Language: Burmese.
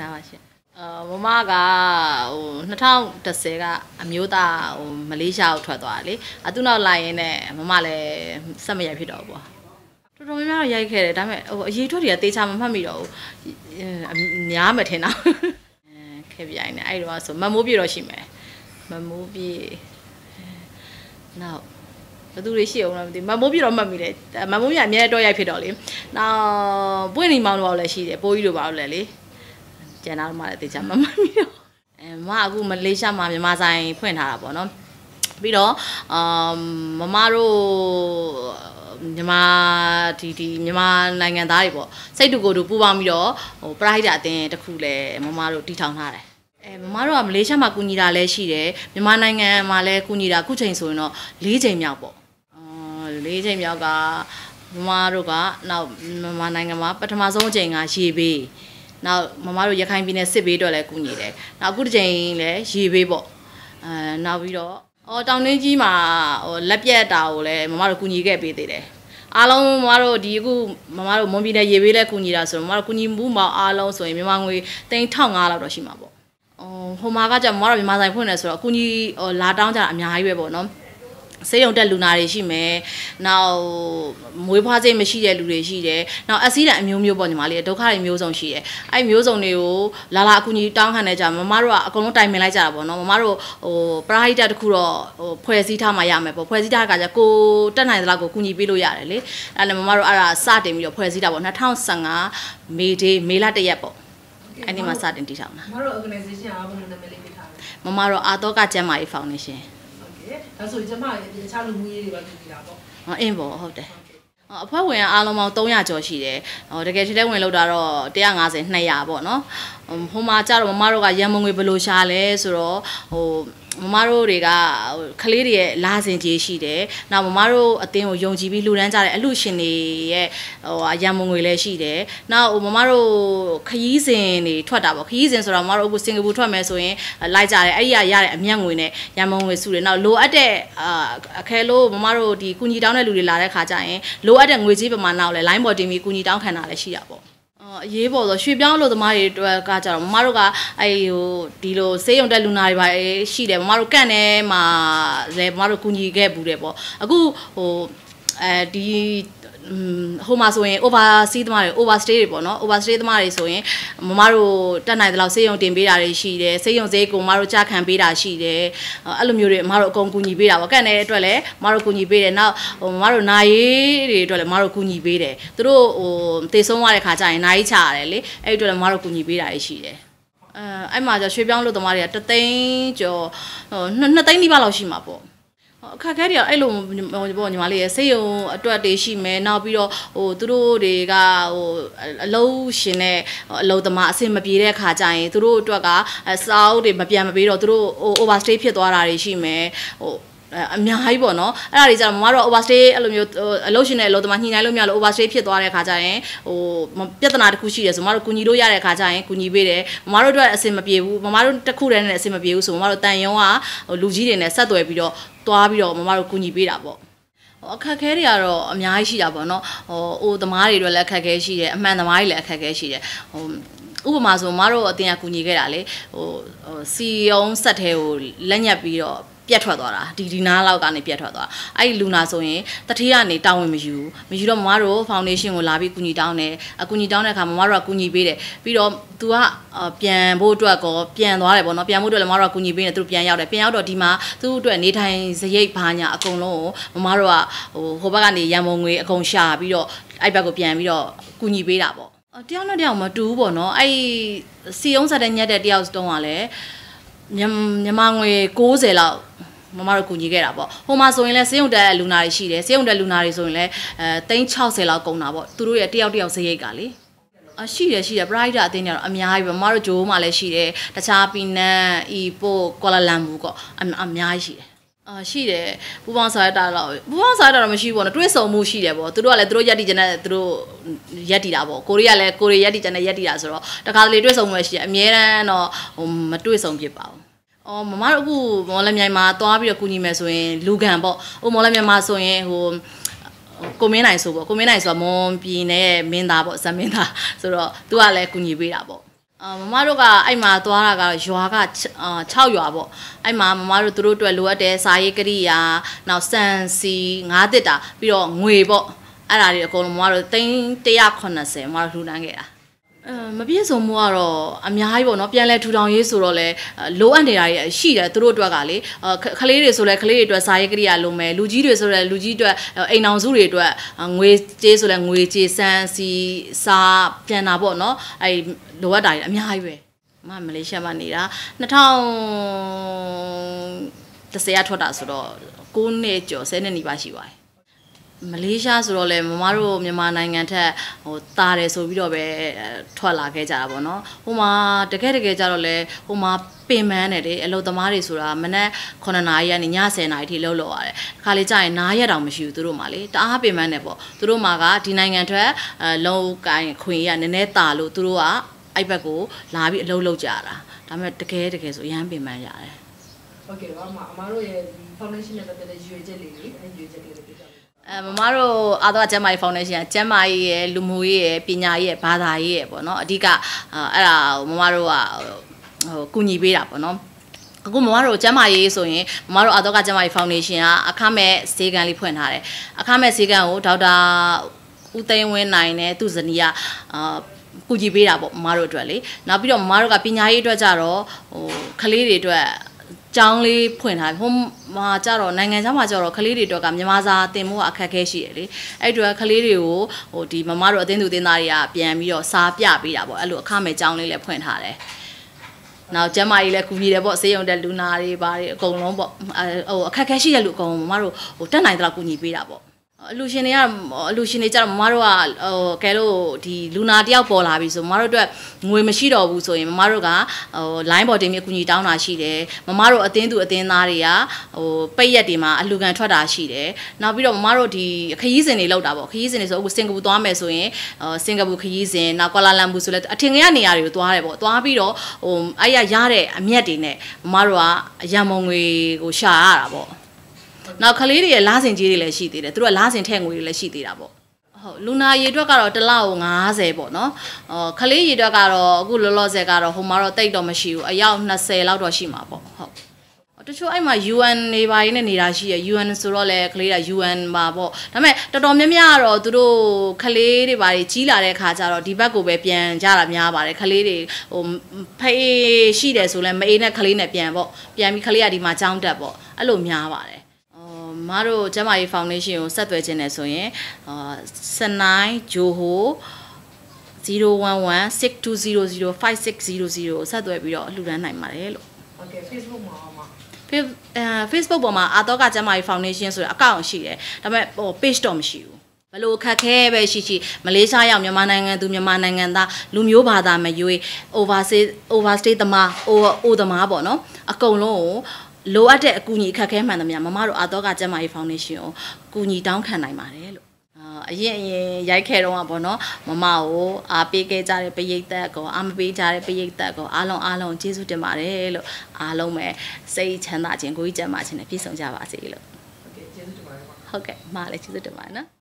လာပါရှင်မမကဟို2010ကအမျိုးသားဟိုမလေးရှားကိုထွက်သွားတယ်လေသူနောက်လိုက်ရင်းနဲ့မမလည်းစက်မရိုက်ဖြစ်တော့ဘူးတော်တော်များများရိုက်ခဲ့တယ်ဒါပေမဲ့ဟိုအရေးထွက်တွေကတေးချမမှတ်မိတော့ဘူးများမှထင်တာခဲ့ပြိုင်နေအဲ့တော့ဆိုမမိုးပြေတော့ရှိမယ်မမိုးပြေနောက်ဘယ်သူတွေရှိအောင်လဲမသိမမိုးပြေတော့မှတ်မိတယ်မမိုးပြေအများတော့ရိုက်ဖြစ်တော့လေနောက်ပွင့်နေမောင်တို့လည်းရှိတယ်ပိုးကြီးတို့ပါလို့လည်းလေကျန်တော့မှလည်းတေချာမမှတ်မိတော့မအခုမလေးရှားမှာမြန်မာဆိုင်ဖွင့်ထားတာပေါ့နော်ပြီးတော့မမတို့မြန်မာဒီမြန်မာနိုင်ငံသားတွေပေါ့စိတ်တူကိုယ်တူပူပေါင်းပြီးတော့ဟိုပရိုက်တာအတင်းတစ်ခုလည်းမမတို့တီထောင်ထားတယ်မမတို့ကမလေးရှားမှာကူညီတာလည်းရှိတယ်မြန်မာနိုင်ငံမှာလည်းကူညီတာအခုချိန်ဆိုရင်တော့၄ချိန်မြောက်ပေါ့၄ချိန်မြောက်ကမမတို့ကနောက်မြန်မာနိုင်ငံမှာပထမဆုံးအချိန်ကရေဘေးနောက်မမတို့ရခိုင်ပြည်နယ်စစ်ဘေးတော့လည်းကူညီတယ်နောက်အခုတစ်ချိန်လည်းရေဘေးပေါ့နောက်ပြီးတော့တောင်တွင်းကြီးမှာဟိုလက်ပြက်တာကိုလည်းမမတို့ကူညီခဲ့ပေးသေးတယ်အားလုံးမမတို့ဒီအခုမမတို့မွန်ပြည်နယ်ရေဘေးလည်းကူညီတာဆိုတော့မမတို့ကူညီမှုမောင်အားလုံးဆိုရင်မြန်မာငွေ1500လောက်တော့ရှိမှာပေါ့ဟိုမှာကကြာမမတို့မြန်မာဆိုင်ဖွင့်နေဆိုတော့ကူညီလာတောင်းကြတာအများကြီးပဲပေါ့နော်ဆေးရုံတက်လူနာတွေရှိမယ်။နောက်မွေးဖွားစိတ်မရှိတဲ့လူတွေရှိတယ်။နောက်အဆီးတန်အမျိုးမျိုးပေါ့ညီမလေးဒုက္ခတွေမျိုးစုံရှိတယ်။အဲ့မျိုးစုံတွေကိုလာအကူကြီးတောင်းခံနေကြမမတို့ကအကုန်လုံးတိုင်ပင်လိုက်ကြတာပေါ့နော်။မမတို့ဟိုပရာဟိတတခုတော့ဟိုဖွဲ့စည်းထားမှရမယ်ပေါ့။ဖွဲ့စည်းထားကကြကိုတက်နိုင်သလောက်ကိုကူညီပေးလို့ရတယ်လေ။အဲ့ဒါမမတို့အဲ့ဒါစတင်ပြီးတော့ဖွဲ့စည်းတာပေါ့2015မေလ1ရက်ပေါ့။အဲ့ဒီမှာစတင်တည်ထောင်တာ။မမတို့ organization အားဘယ်လိုနာမည်လေးပေးထားလဲ။မမတို့အာတော့ကကျမ်းမာရေးဖောင်ဒေးရှင်းဒါဆိုကျမရဲ့တခြားလူမျိုးရေးတွေပါကြည့်တာပေါ့အင်းပေါ့ဟုတ်တယ်အဖွဲ့ဝင်အားလုံးပေါင်း300ကျော်ရှိတယ်တကယ်ထဲဝင်လောက်တာတော့150 200ပေါ့နော်ဟိုမှာကြတော့မမတို့ကရန်မုံငွေဘယ်လိုရှာလဲဆိုတော့ဟိုမမတို့တွေကကလေးတွေရဲ့လာစဉ်ကြီးရှိတယ်။နောက်မမတို့အတင်းကိုယုံကြည်ပြီးလှူဒန်းကြတဲ့အလှရှင်တွေရဲ့ဟိုရန်မုံငွေလည်းရှိတယ်။နောက်မမတို့ခရီးစဉ်တွေထွက်တာပေါ့။ခရီးစဉ်ဆိုတော့မမတို့အခုစင်ကာပူထွက်မယ်ဆိုရင်လိုက်ကြတယ်။အဲ့ဒီကရတဲ့အမြတ်ငွေနဲ့ရန်မုံငွေစုတယ်။နောက်လိုအပ်တဲ့အခဲလို့မမတို့ဒီကူညီတောင်းတဲ့လူတွေလာတဲ့ခါကျရင်လိုအပ်တဲ့ငွေကြေးပမာဏကိုလည်း line ပေါ်တင်ပြီးကူညီတောင်းခံတာလည်းရှိတာပေါ့။အရေးပေါ်ဆိုရွှေပြောင်းလို့သမားတွေအတွက်ကကြတော့မမတို့ကအဲ့ဟိုဒီလိုဆေးရုံတက်လူနာတွေပါရှိတယ်မမတို့ကန့်ထဲမှာလည်းမမတို့ကူညီခဲ့ဘူးတယ်ပေါ့အခုဟိုဒီဟိုမှာဆိုရင် overstay သမားတွေ overstay တွေပေါ့နော် overstay သမားတွေဆိုရင်မမတို့တက်နိုင်တဲ့လောက်ဆေးရုံတင်ပေးတာတွေရှိတယ်ဆေးရုံဈေးကိုမမတို့ကြားခံပေးတာရှိတယ်အဲ့လိုမျိုးတွေမမတို့အကုန်ကူညီပေးတာပေါ့ကန့်တဲ့အတွက်လည်းမမတို့ကူညီပေးတယ်နောက်ဟိုမမတို့နာရေးတွေအတွက်လည်းမမတို့ကူညီပေးတယ်သူတို့ဟိုတေဆုံးသွားတဲ့ခါကျရင်နာရေးချရတယ်လေအဲ့ဒီအတွက်လည်းမမတို့ကူညီပေးတာရှိတယ်အဲ့မှာကျရွှေပြောင်းလို့သမားတွေက3သိန်းကျော်ဟို2သိန်းနီးပါးလောက်ရှိမှာပေါ့အခက်အခဲတွေအဲ့လိုပေါ့ညီမလေးရဲ့ဆေးရုံအတွက်တွေရှိမယ်နောက်ပြီးတော့ဟိုသူတို့တွေကဟိုအလုံးရှင်နဲ့အလုံးသမားအဆင်မပြေတဲ့ခါကျရင်သူတို့အတွက်ကစာအုပ်တွေမပြန်မပေးတော့သူတို့ဟို overstay ဖြစ်သွားတာတွေရှိမယ်ဟိုအများကြီးပေါ့နော်အဲ့ဒါတွေကျတော့မမတို့ overstay အဲ့လိုမျိုးအလုပ်ရှင်နဲ့အလုပ်သမားညှိနှိုင်းလို့မရလို့ overstay ဖြစ်သွားတဲ့ခါကျရင်ဟိုပြဿနာတစ်ခုရှိတယ်ဆိုမမတို့ကူညီလို့ရတဲ့ခါကျရင်ကူညီပေးတယ်မမတို့အတွက်အဆင်မပြေဘူးမမတို့တစ်ခုတည်းနဲ့အဆင်မပြေဘူးဆိုမမတို့တန်ယုံကဟိုလူကြီးတွေနဲ့ဆက်သွယ်ပြီးတော့သွားပြီးတော့မမတို့ကူညီပေးတာပေါ့အခက်အခဲတွေကတော့အများကြီးရှိတာပေါ့နော်ဟိုသမားတွေအတွက်လည်းအခက်အခဲရှိတယ်အမှန်သမားတွေလည်းအခက်အခဲရှိတယ်ဟိုဥပမာဆိုမတို့အတင်ကကူညီခဲ့တာလေဟိုစီယုံဆက်ထဲကိုလက်ညက်ပြီးတော့ပြတ်ထွက်သွားတာဒီနားလောက်ကနေပြတ်ထွက်သွားအဲ့ဒီလူနာဆိုရင်တတိယကနေတောင်းဝင်မယူတော့မမတို့ foundation ကိုလာပြီးကူညီတောင်းတယ်အကူညီတောင်းတဲ့အခါမမတို့ကကူညီပေးတယ်ပြီးတော့ तू ကပြန်ဖို့အတွက်ကောပြန်သွားတယ်ပေါ့နော်ပြန်ဖို့အတွက်လည်းမမတို့ကကူညီပေးတယ်သူပြန်ရောက်တယ်ပြန်ရောက်တော့ဒီမှာသူ့အတွက်နေထိုင်စရိတ်ဘာညာအကုန်လုံးကိုမမတို့ကဟိုဘက်ကနေရန်ပုံငွေအကုန်ရှာပြီးတော့အဲ့ဘက်ကိုပြန်ပြီးတော့ကူညီပေးတာပေါ့တယောက်နဲ့တယောက်မတူဘူးပေါ့နော်အဲ့စီအောင်ဆက်တဲ့ညက်တဲ့တယောက်တုံးကလည်းမြန်မာငွေ60လောက်မမတို့ကူညီခဲ့တာပေါ့ဟိုမှာဆိုရင်လည်းစေယုံတက်လူနာတွေရှိတယ်စေယုံတက်လူနာတွေဆိုရင်လည်း360လောက်ကုန်တာပေါ့သူတို့ရဲ့တယောက်စရိတ်ကလေရှိတယ်ပရိုက်တာအတင်းတွေတော့အများကြီးပဲမမတို့ဂျိုးမှလည်းရှိတယ်တခြားပီနန်အီပိုကွာလာလမ်ပူကောအများကြီးရှိတယ်ပူပေါင်းစားရတာတော့ပူပေါင်းစားရတာတော့မရှိဘူးပေါ့နော်တွေးဆုံမှုရှိတယ်ပေါ့သူတို့ကလည်းသူတို့ရက်တီကျန်တဲ့သူတို့ရက်တီတာပေါ့ကိုရီးယားလည်းကိုရီးရက်တီကျန်တဲ့ရက်တီတာဆိုတော့တခါတလေတွေးဆုံမှုရှိတယ်အများတန်းတော့ဟိုမတွေးဆုံဖြစ်ပါဘူးမမတို့အခုမော်လမြိုင်မှာသွားပြီးတော့ကူညီမယ်ဆိုရင်လူကန်ပေါ့ဟိုမော်လမြိုင်မှာဆိုရင်ဟိုကိုမင်းနိုင်ဆိုပေါ့ကိုမင်းနိုင်ဆိုတာမွန်ပြည်နယ်မင်းသားပေါ့ဇမင်းသားဆိုတော့သူကလည်းကူညီပေးတာပေါ့မမတို့ကအဲ့မှာသွားတာကရွာက6ရွာပေါ့အဲ့မှာမမတို့သူတို့အတွက်လိုအပ်တဲ့စာရေးကရိယာနောက်စံစီ9တစ်တာပြီးတော့ငွေပေါ့အဲ့ဒါတွေအကုန်လုံးမမတို့380မမတို့လှူဒန်းခဲ့တာမပြည့်စုံမှုကတော့အများကြီးပေါ့နော်ပြန်လဲထူထောင်ရေးဆိုတော့လဲလိုအပ်နေတာတွေရှိတယ်သူတို့အတွက်ကလေခလေးတွေဆိုလဲခလေးတွေအတွက်စာရေးကရိယာလိုမယ်လူကြီးတွေဆိုလဲလူကြီးအတွက်အိမ်အောင်စုတွေအတွက်ငွေကြေးဆိုလဲငွေကြေးစမ်းစီစာပြန်တာပေါ့နော်အဲ့လိုအပ်တာတွေအများကြီးပဲမလေးရှားမှာနေတာ2010ကထွက်တာဆိုတော့9နှစ်ကျော်10နှစ်နီးပါးရှိပါတယ်မလေးရှားဆိုတော့လေမမတို့မြန်မာနိုင်ငံထက်တာတယ်ဆိုပြီးတော့ပဲထွက်လာခဲ့ကြတာပေါ့နော်ဟိုမှာတကယ်ကြတော့လေဟိုမှာပင်ပန်းတယ်လေအလုပ်သမားတွေဆိုတာမနက်9နာရီကနေည10နာရီထိလှုပ်လို့ရတယ်ခါလေးကြာရင်နားရက်တောင်မရှိဘူးသူတို့မှလေတအားပင်ပန်းတယ်ပေါ့သူတို့မှကဒီနိုင်ငံထက်လုံကိုင်ခွင့်ရနည်းနည်းတာလို့သူတို့ကအဲ့ဘက်ကိုလာပြီးအလုပ်လုပ်ကြတာဒါပေမဲ့တကယ်ဆိုရမ်းပင်ပန်းရတယ်ဟုတ်ကဲ့ပါအမတို့ရဲ့ foundation နဲ့ပတ်သက်တဲ့ရွေချက်လေးအဲ့ရွေချက်လေးတွေပြောပြမမတို့အာတော့ကျမ်းမာရေးဖောင်ဒေးရှင်းကကျမ်းမာရေးရဲ့လူမှုရေးရဲ့ပညာရေးရဲ့ဘာသာရေးရဲ့ပေါ့နော်အဓိကအဲ့ဒါမမတို့ကကူညီပေးတာပေါ့နော်အခုမမတို့ကျမ်းမာရေးဆိုရင်မမတို့အာတော့ကကျမ်းမာရေးဖောင်ဒေးရှင်းကအခမဲ့ဈေးကန်လေးဖွင့်ထားတယ်အခမဲ့ဈေးကန်ကိုဒေါက်တာဦးသိန်းဝင်းနိုင်နဲ့သူ့ဇနီးကကူညီပေးတာပေါ့မမတို့အတွက်လေနောက်ပြီးတော့မမတို့ကပညာရေးအတွက်ကြတော့ခလေးတွေအတွက်ကျောင်းလေးဖွင့်ထားဟိုမှာကြတော့နိုင်ငံခြားမှာကြတော့ခလေးတွေအတွက်ကမြန်မာစာသင်ဖို့အခက်အခဲရှိတယ်လေအဲ့တော့ခလေးတွေကိုဒီမမတို့အသင်းသူအသင်းသားတွေကပြန်ပြီးတော့စာပြပေးတာပေါ့အဲ့လိုအခမဲ့ကျောင်းလေးလည်းဖွင့်ထားတယ်နောက်ကျမကြီးလည်းကူညီတယ်ပေါ့စေးရုံတဲ့လူနာတွေဘာတွေအကုန်လုံးပေါ့အခက်အခဲရှိတဲ့လူအကုန်မမတို့တက်နိုင်တဲ့ကူညီပေးတာပေါ့အလူရှင်တွေကြတော့မမတို့ကကဲလို့ဒီလူနာတယောက်ပေါ်လာပြီဆိုမမတို့အတွက်ငွေမရှိတော့ဘူးဆိုရင်မမတို့ကline ပေါ်တင်ပြီးအကူအညီတောင်းတာရှိတယ်မမတို့အသင်းသူအသင်းသားတွေကပိတ်ရက်တွေမှာအလူကန်ထွက်တာရှိတယ်နောက်ပြီးတော့မမတို့ဒီခရီးစဉ်တွေလောက်တာပေါ့ခရီးစဉ်တွေဆိုအခုစင်ကာပူသွားမယ်ဆိုရင်စင်ကာပူခရီးစဉ်နောက်ကွာလာလမ်ပူဆိုလဲအထင်ကြီးနေရာတွေကိုသွားတယ်ပေါ့သွားပြီးတော့အဲ့ရတဲ့အမြတ်တွေနဲ့မမတို့ကရန်မုံငွေကိုရှာရတာပေါ့နောက်ခလေးတွေရဲ့လားစင်ကြီးတွေလည်းရှိသေးတယ်သူတို့ကလားစင်ထဲငွေတွေလည်းရှိသေးတာပေါ့ဟုတ်လူနာရေအတွက်ကတော့တစ်လောက်50ပေါ့နော်ခလေးရေအတွက်ကတော့အခုလောလောဆယ်ကတော့ဟိုမှာတော့တိတ်တော့မရှိဘူးအယောက်20လောက်တော့ရှိမှာပေါ့ဟုတ်တချို့အဲ့မှာ UN နေပါရင်းနဲ့နေတာရှိရ UN ဆိုတော့လေခလေးက UN ပါပေါ့ဒါပေမဲ့တော်တော်များများကတော့သူတို့ခလေးတွေပါကြီးလာတဲ့ခါကျတော့ဒီဘက်ကိုပဲပြန်ကြတာများပါတယ်ခလေးတွေဖေးရှိတယ်ဆိုလဲမအေးနဲ့ခလေးနဲ့ပြန်ပေါ့ပြန်ပြီးခလေးကဒီမှာចောင်းတက်ပေါ့အဲ့လိုများပါတယ်မတို့ကျမကြီးဖောင်ဒေးရှင်းကိုဆက်သွယ်ခြင်းနဲ့ဆိုရင်စနိုင်းဂျိုဟို01162005600ဆက်သွယ်ပြီးတော့လှူဒန်းနိုင်ပါတယ်လို့ဟုတ်ကဲ့ Facebook မှာပါ Facebook ပေါ်မှာအာတော့ကကျမကြီးဖောင်ဒေးရှင်းဆိုတဲ့အကောင့်ရှိတယ်ဒါပေမဲ့page တော့မရှိဘူးဘလို့ခက်ခဲပဲရှိမလေးရှားရောက်မြန်မာနိုင်ငံသူမြန်မာနိုင်ငံသားလူမျိုးဘာသာမရွေး overstay သမား သမားပေါ့နော်အကုန်လုံးကိုလိုအပ်တဲ့အကူအညီအခက်ခဲမှန်သမျှမမတို့အာတော့ကကျမကြီးဖောင်ဒေးရှင်းကိုကူညီတောင်းခံနိုင်ပါတယ်လို့အရင်ရိုက်ခဲ့တော့ပေါ့နော်မမကိုအားပေးခဲ့ကြတဲ့ပရိသတ်ကောအားမပေးကြတဲ့ပရိသတ်ကောအားလုံးကျေးဇူးတင်ပါတယ်လို့အားလုံးပဲစိတ်ချမ်းသာခြင်းကိုယ်ကြီးကျန်းမာခြင်းနဲ့ပြည့်စုံကြပါစေလို့ဟုတ်ကဲ့ကျေးဇူးတင်ပါတယ်ဟုတ်ကဲ့မလည်းကျေးဇူးတင်ပါတယ်နော်